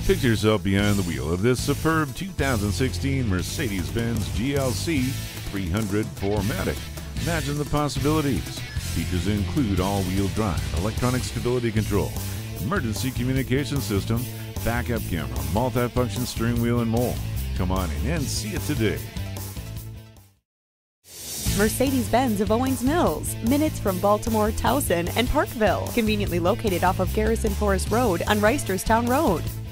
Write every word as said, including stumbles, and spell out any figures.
Picture yourself behind the wheel of this superb two thousand sixteen Mercedes-Benz G L C three hundred four matic. Imagine the possibilities. Features include all-wheel drive, electronic stability control, emergency communication system, backup camera, multi-function steering wheel, and more. Come on in and see it today. Mercedes-Benz of Owings Mills, minutes from Baltimore, Towson, and Parkville. Conveniently located off of Garrison Forest Road on Reisterstown Road.